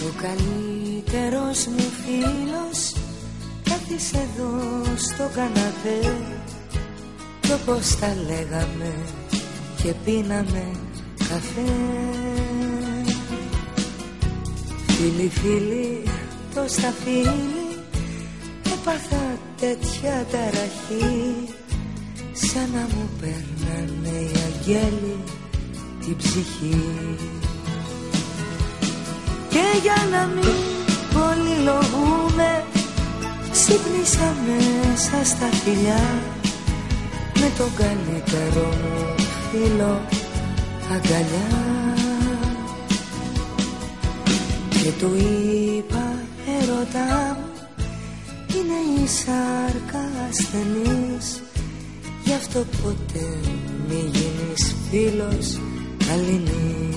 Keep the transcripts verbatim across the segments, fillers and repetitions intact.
Ο καλύτερος μου φίλος κάθισε εδώ στο καναπέ κι όπως τα λέγαμε και πίναμε καφέ. Φίλοι, φίλοι, το σταφύλι έπαθα τέτοια ταραχή σαν να μου παίρνανε οι αγγέλοι την ψυχή. Και για να μην πολυλογούμε ξύπνησα μέσα στα φιλιά με τον καλύτερο μου φίλο αγκαλιά. Και του είπα ερωτά μου είναι η σάρκα ασθενής, γι' αυτό ποτέ μη γίνεις φίλος αλληνής.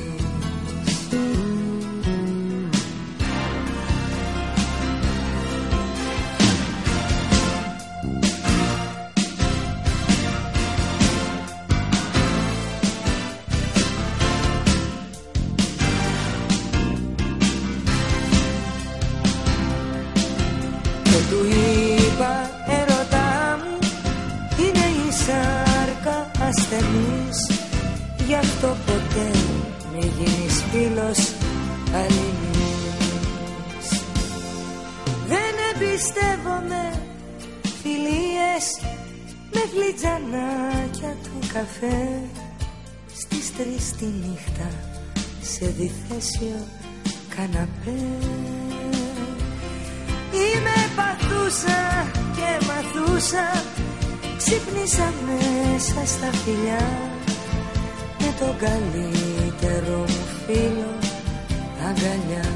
Του είπα ερωτά μου είναι η σάρκα ασθενής, γι' αυτό ποτέ μη γίνεις φίλος αλληνής. Δεν εμπιστεύομαι φιλίες με φλιτζανάκια του καφέ στις τρεις τη νύχτα σε διθέσιο καναπέ. Είμαι παθούσα και μαθούσα, ξύπνησα μέσα στα φιλιά με τον καλύτερο μου φίλο αγκαλιά.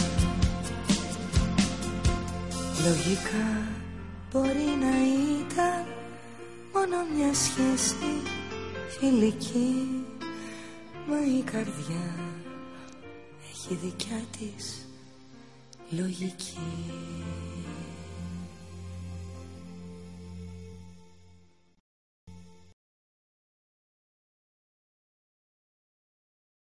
Λογικά μπορεί να ήταν μόνο μια σχέση φιλική, μα η καρδιά έχει δικιά της λογική.